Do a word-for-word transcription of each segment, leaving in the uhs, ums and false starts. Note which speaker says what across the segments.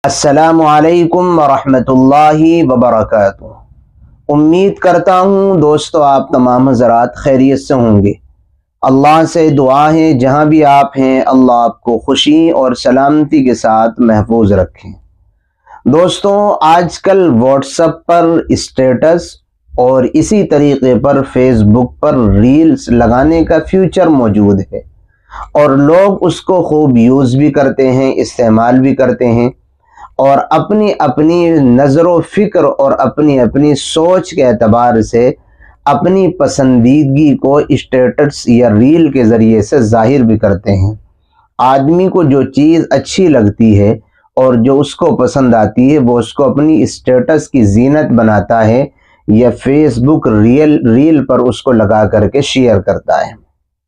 Speaker 1: अस्सलामु अलैकुम वरहमतुल्लाहि वबरकातुह। उम्मीद करता हूँ दोस्तों आप तमाम हज़रात खैरियत से होंगे। अल्लाह से दुआ है जहाँ भी आप हैं अल्लाह आपको खुशी और सलामती के साथ महफूज रखें। दोस्तों आजकल व्हाट्सएप पर स्टेटस और इसी तरीके पर फेसबुक पर रील्स लगाने का फ्यूचर मौजूद है और लोग उसको खूब यूज़ भी करते हैं, इस्तेमाल भी करते हैं और अपनी अपनी नज़र फ़िक्र और अपनी अपनी सोच के एतबार से अपनी पसंदीदगी को स्टेटस या रील के ज़रिए से ज़ाहिर भी करते हैं। आदमी को जो चीज़ अच्छी लगती है और जो उसको पसंद आती है वो उसको अपनी स्टेटस की जीनत बनाता है या फेसबुक रील रील पर उसको लगा करके शेयर करता है।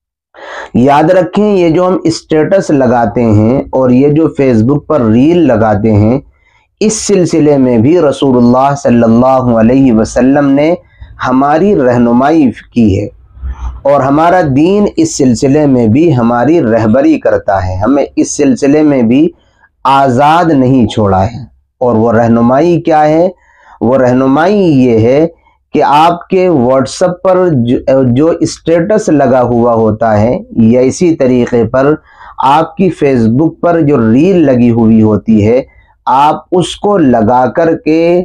Speaker 1: याद रखें ये जो हम स्टेटस लगाते हैं और ये जो फेसबुक पर रील लगाते हैं इस सिलसिले में भी रसूलुल्लाह सल्लल्लाहु अलैहि वसल्लम ने हमारी रहनुमाई की है और हमारा दीन इस सिलसिले में भी हमारी रहबरी करता है, हमें इस सिलसिले में भी आज़ाद नहीं छोड़ा है। और वो रहनुमाई क्या है? वो रहनुमाई ये है कि आपके व्हाट्सएप पर जो, जो स्टेटस लगा हुआ होता है या इसी तरीके पर आपकी फेसबुक पर जो रील लगी हुई होती है आप उसको लगा कर के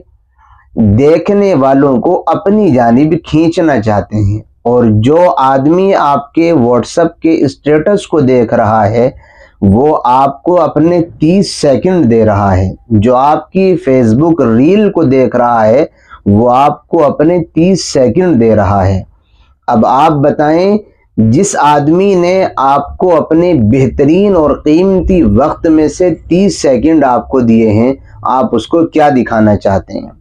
Speaker 1: देखने वालों को अपनी जानिब खींचना चाहते हैं। और जो आदमी आपके व्हाट्सएप के स्टेटस को देख रहा है वो आपको अपने तीस सेकंड दे रहा है, जो आपकी फेसबुक रील को देख रहा है वो आपको अपने तीस सेकंड दे रहा है। अब आप बताएं जिस आदमी ने आपको अपने बेहतरीन और कीमती वक्त में से तीस सेकंड आपको दिए हैं आप उसको क्या दिखाना चाहते हैं?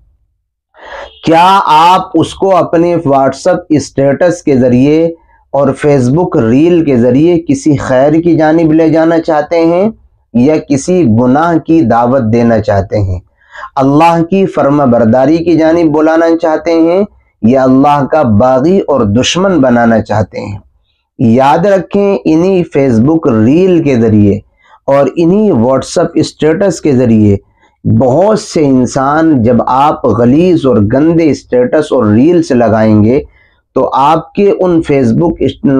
Speaker 1: क्या आप उसको अपने व्हाट्सएप स्टेटस के ज़रिए और फेसबुक रील के ज़रिए किसी खैर की जानिब ले जाना चाहते हैं या किसी गुनाह की दावत देना चाहते हैं? अल्लाह की फर्माबरदारी की जानिब बुलाना चाहते हैं या अल्लाह का बागी और दुश्मन बनाना चाहते हैं? याद रखें इन्हीं फेसबुक रील के ज़रिए और इन्हीं व्हाट्सएप स्टेटस के ज़रिए बहुत से इंसान जब आप गलीज़ और गंदे स्टेटस और रील्स लगाएंगे तो आपके उन फेसबुक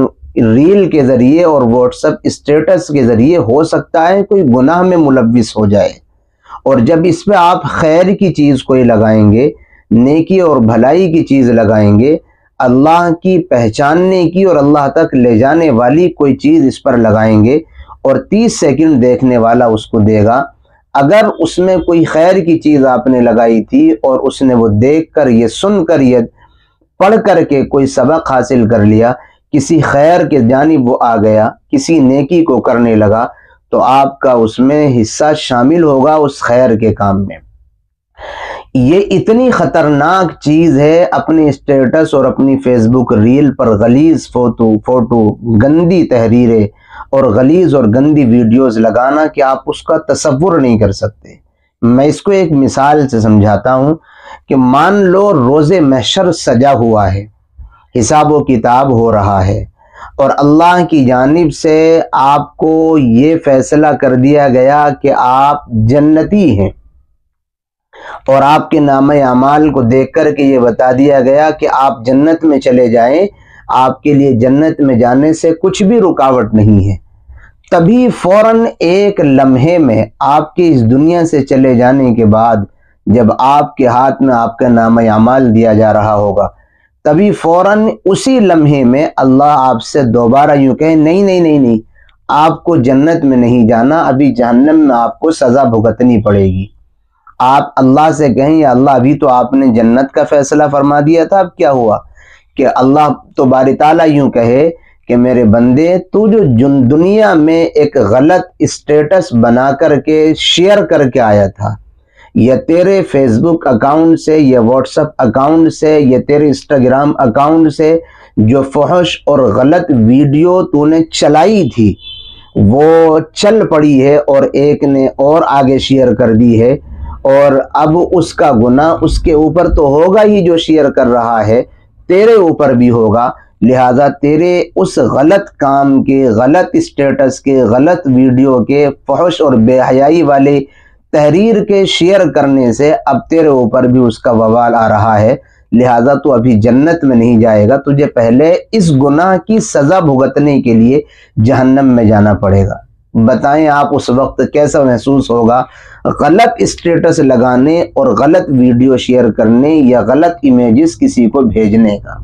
Speaker 1: रील के ज़रिए और व्हाट्सएप स्टेटस के ज़रिए हो सकता है कोई गुनाह में मुलव्विस हो जाए। और जब इस पे आप खैर की चीज़ कोई लगाएंगे, नेकी और भलाई की चीज़ लगाएंगे, अल्लाह की पहचानने की और अल्लाह तक ले जाने वाली कोई चीज़ इस पर लगाएंगे और तीस सेकंड देखने वाला उसको देगा। अगर उसमें कोई खैर की चीज़ आपने लगाई थी और उसने वो देख कर ये सुन कर ये पढ़ कर के कोई सबक हासिल कर लिया, किसी खैर के जानिब वो आ गया, किसी नेकी को करने लगा तो आपका उसमें हिस्सा शामिल होगा उस खैर के काम में। ये इतनी ख़तरनाक चीज़ है अपने स्टेटस और अपनी फेसबुक रील पर गलीज़ फोटो फोटो गंदी तहरीरें और गलीज़ और गंदी वीडियोस लगाना कि आप उसका तसव्वुर नहीं कर सकते। मैं इसको एक मिसाल से समझाता हूँ कि मान लो रोज़े महशर सजा हुआ है, हिसाब व किताब हो रहा है और अल्लाह की जानिब से आपको ये फैसला कर दिया गया कि आप जन्नती हैं और आपके नामे अमाल को देख कर के ये बता दिया गया कि आप जन्नत में चले जाएं, आपके लिए जन्नत में जाने से कुछ भी रुकावट नहीं है। तभी फौरन एक लम्हे में आपके इस दुनिया से चले जाने के बाद जब आपके हाथ में आपका नामे अमाल दिया जा रहा होगा तभी फौरन उसी लम्हे में अल्लाह आपसे दोबारा यूँ कहे नहीं नहीं नहीं नहीं आपको जन्नत में नहीं जाना, अभी जहन्नम में आपको सज़ा भुगतनी पड़ेगी। आप अल्लाह से कहें या अल्लाह अभी तो आपने जन्नत का फैसला फरमा दिया था, अब क्या हुआ? कि अल्लाह तो बारी ताला यूँ कहे कि मेरे बंदे तू जो दुनिया में एक गलत स्टेटस बना करके शेयर करके आया था या तेरे फेसबुक अकाउंट से या व्हाट्सएप अकाउंट से या तेरे इंस्टाग्राम अकाउंट से जो फहश और गलत वीडियो तूने चलाई थी वो चल पड़ी है और एक ने और आगे शेयर कर दी है और अब उसका गुनाह उसके ऊपर तो होगा ही जो शेयर कर रहा है, तेरे ऊपर भी होगा। लिहाजा तेरे उस गलत काम के, गलत स्टेटस के, गलत वीडियो के, फहश और बेहयाई वाले تحریر کے شیئر کرنے سے اب تیرے اوپر بھی اس کا وبال آ رہا ہے، لہٰذا تو ابھی جنت میں نہیں جائے گا، تجھے پہلے اس گناہ کی سزا بھگتنے کے لیے جہنم میں جانا پڑے گا۔ بتائیں آپ اس وقت کیسا محسوس ہوگا غلط اسٹیٹس لگانے اور غلط ویڈیو شیئر کرنے یا غلط امیجز کسی کو بھیجنے کا۔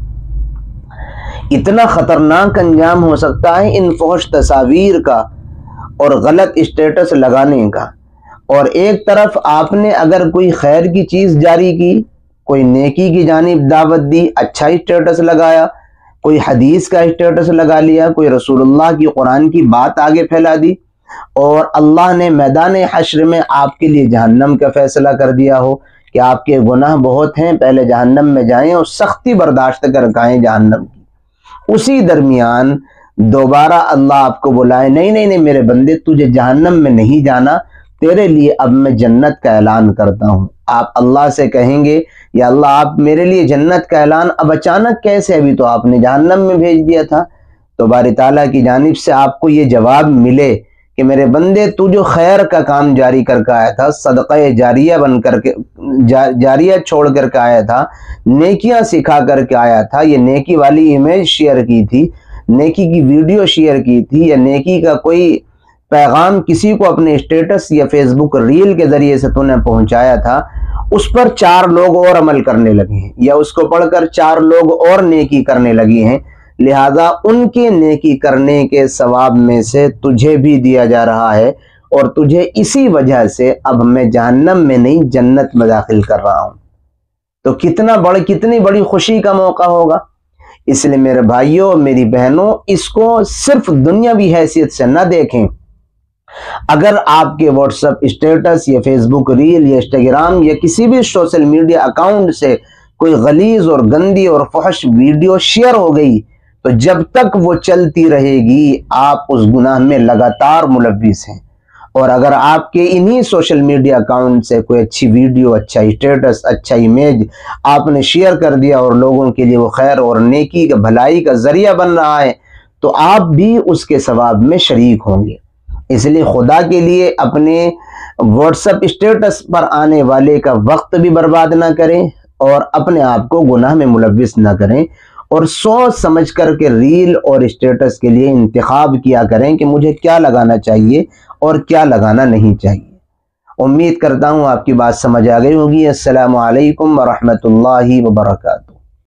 Speaker 1: اتنا خطرناک انجام ہو سکتا ہے ان فحش تصاویر کا اور غلط اسٹیٹس لگانے کا۔ اور ایک طرف آپ نے اگر کوئی خیر کی چیز جاری کی، کوئی نیکی کی جانب دعوت دی، اچھا اسٹیٹس لگایا، کوئی حدیث کا اسٹیٹس لگا لیا، کوئی رسول اللہ کی قرآن کی بات آگے پھیلا دی، اور اللہ نے میدان حشر میں آپ کے لیے جہنم کا فیصلہ کر دیا ہو کہ آپ کے گناہ بہت ہیں، پہلے جہنم میں جائیں اور سختی برداشت کر کھائیں جہنم کی۔ اسی درمیان دوبارہ اللہ آپ کو بلائے، نہیں نہیں نہیں میرے بندے، تجھے جہنم میں نہیں جانا، تیرے لیے اب میں جنت کا اعلان کرتا ہوں۔ آپ اللہ سے کہیں گے یا اللہ آپ میرے لیے جنت کا اعلان اب اچانک کیسے، ابھی تو آپ نے جہنم میں بھیج دیا تھا۔ تو باری تعالیٰ کی جانب سے آپ کو یہ جواب ملے کہ میرے بندے تو جو خیر کا کام جاری کر کے آیا تھا، صدقہ جاریہ بن کر کے جاریہ چھوڑ کر کے آیا تھا، نیکیاں سکھا کر کے آیا تھا، یہ نیکی والی امیج شیئر کی تھی، نیکی کی ویڈیو شیئر کی تھی، یا نیکی کا کوئی پیغام کسی کو اپنے اسٹیٹس یا فیس بک ریل کے ذریعے سے تو نے پہنچایا تھا، اس پر چار لوگ اور عمل کرنے لگے ہیں یا اس کو پڑھ کر چار لوگ اور نیکی کرنے لگے ہیں، لہذا ان کے نیکی کرنے کے ثواب میں سے تجھے بھی دیا جا رہا ہے، اور تجھے اسی وجہ سے اب میں جہنم میں نہیں جنت میں داخل کر رہا ہوں۔ تو کتنا بڑی کتنی بڑی خوشی کا موقع ہوگا۔ اس لیے میرے بھائیوں میری بہنوں، اس کو صرف دنیاوی حیثیت سے نہ دیکھیں۔ اگر آپ کے واٹس ایپ اسٹیٹس یا فیس بک ریل یا انسٹاگرام یا کسی بھی سوشل میڈیا اکاؤنٹ سے کوئی غلیظ اور گندی اور فحش ویڈیو شیئر ہو گئی، تو جب تک وہ چلتی رہے گی آپ اس گناہ میں لگاتار ملوث ہیں۔ اور اگر آپ کے انہی سوشل میڈیا اکاؤنٹ سے کوئی اچھی ویڈیو، اچھا اسٹیٹس، اچھا امیج آپ نے شیئر کر دیا اور لوگوں کے لیے وہ خیر اور نیکی کا بھلائی کا ذریعہ بن رہا ہے، تو آپ بھی اس کے ثواب میں شریک ہوں گے۔ اس لیے خدا کے لیے اپنے واٹس ایپ اسٹیٹس پر آنے والے کا وقت بھی برباد نہ کریں اور اپنے آپ کو گناہ میں ملوث نہ کریں، اور سوچ سمجھ کر کے ریل اور اسٹیٹس کے لیے انتخاب کیا کریں کہ مجھے کیا لگانا چاہیے اور کیا لگانا نہیں چاہیے۔ امید کرتا ہوں آپ کی بات سمجھ آ گئی ہوگی۔ السلام علیکم ورحمۃ اللہ وبرکاتہ۔